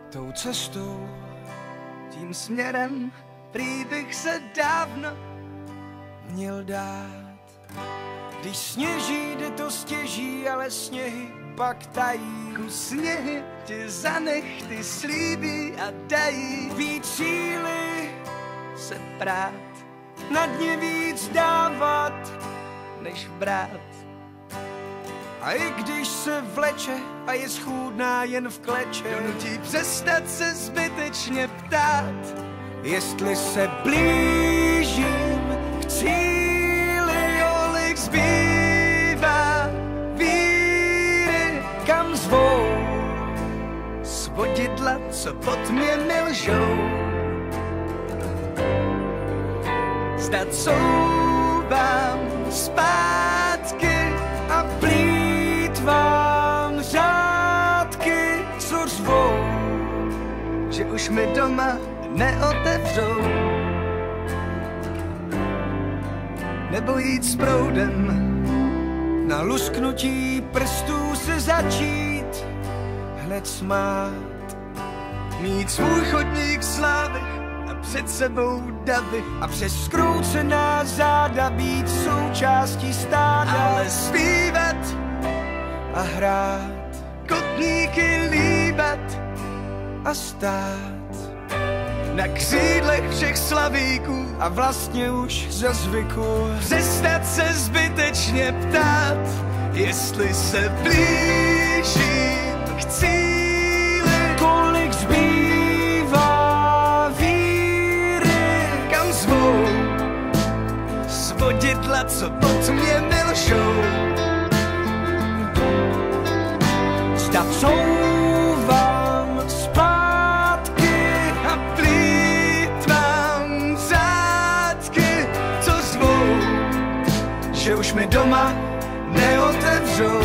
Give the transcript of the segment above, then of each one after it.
tou cestou, tím směrem, prý bych se dávno měl dát. Když sněží, jde to stěží, ale sněhy pak tají. Sněhy ti za nechty slíbí a dají víc síly se prát, na dně víc dávat, než brát. A i když se vleče a je schůdná jen v kleče, donutí přestat se zbytečně ptát, jestli se blížím k cíli, kolik zbývá víry, kam zvou svodidla, co pod mě milžou. Zda couvám zpátky a plýtvám řádky, co řvou, že už mi doma neotevřou. Nebo jít s proudem, na lusknutí prstů se začít hned smát. Mít svůj chodník slávy a před sebou davy a přes skroucená záda být součástí stáda. Ale zpívat a hrát, kotníky líbat a stát na křídlech všech slavíků a vlastně už za zvyku přestat se zbytečně ptát, jestli se blížím k cíli, kolik zbývá víry, kam zvou svodidla, co pod mě milžou. Zda couvám zpátky a plýtvám řádky, co zvou, že už mi doma neotevřou.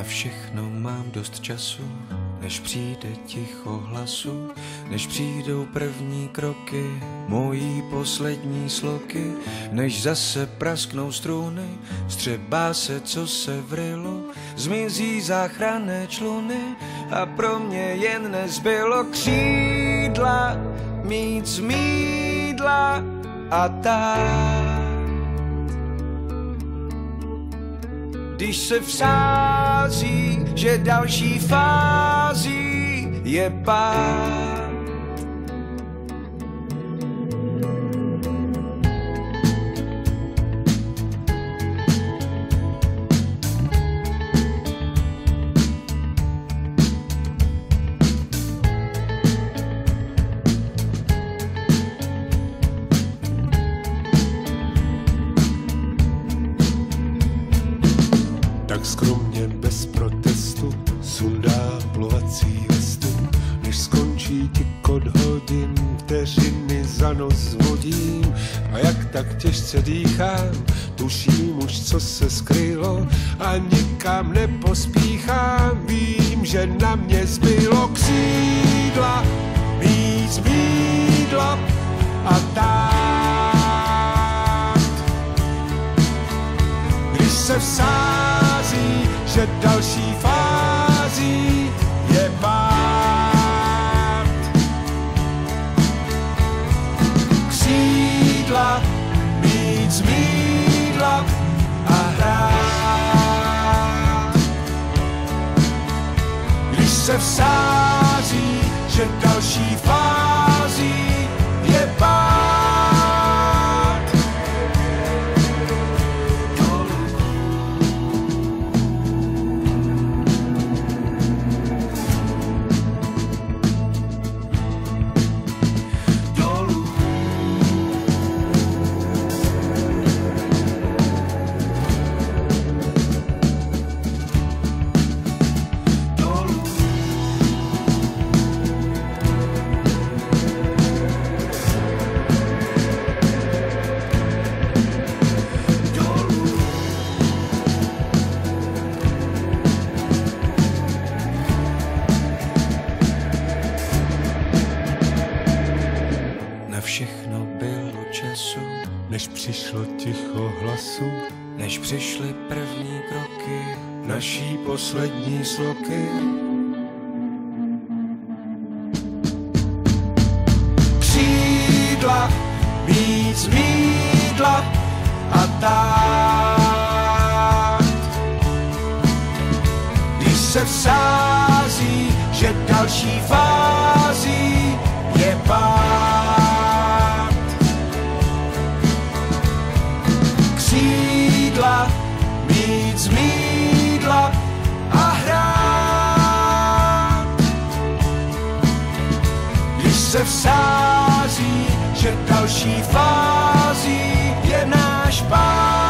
všechno mám dost času, než přijde ticho hlasu, než přijdou první kroky, mojí poslední sloky, než zase prasknou struny, vstřebá se, co se vrylo, zmizí záchranné čluny a pro mě jen nezbylo křídla, mít zmídla a tak. Když se vsází, že další fází je pád. Tak skromně bez protestu sundá plovací vestu, než skončí tikot hodin, vteřiny za nos vodím. A jak tak těžce dýchám, tuším už, co se skrylo a nikam nepospíchám. Vím, že na mě zbylo křídla, mít zmídla a tak. Když se vsází, že další fází je pád. Křídla, mít zmídla a hrát. Když se vsází, že další fází je pád. Všechno bylo času, než přišlo ticho hlasu, než přišly první kroky, naší poslední sloky. Křídla, mít zmídla a tak. Když se vsází, že další fází je pád. Křídla, mít zmídla a hrát. Když se vsází, že další fází je náš pád.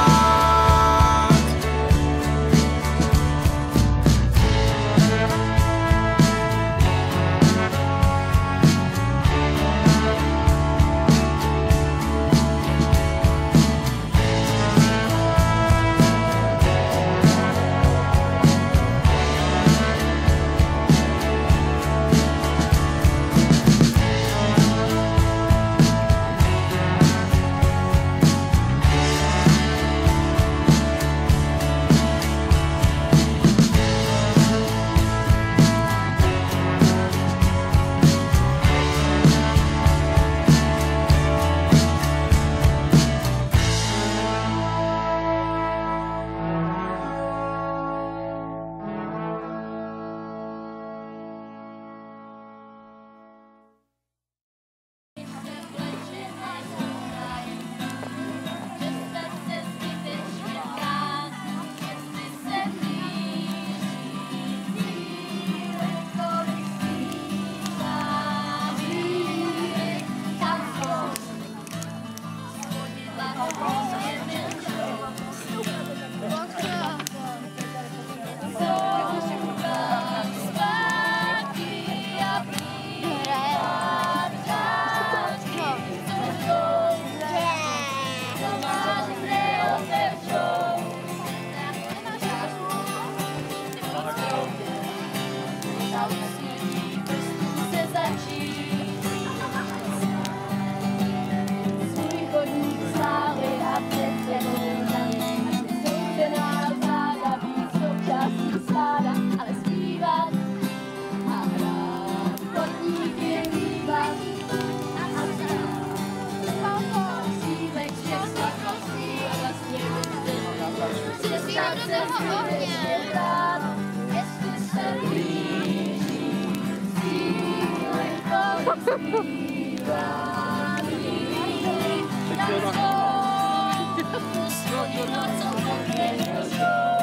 toho ohně. Jestli se blíží, síly povzbývání. Na znovu svoji noc opět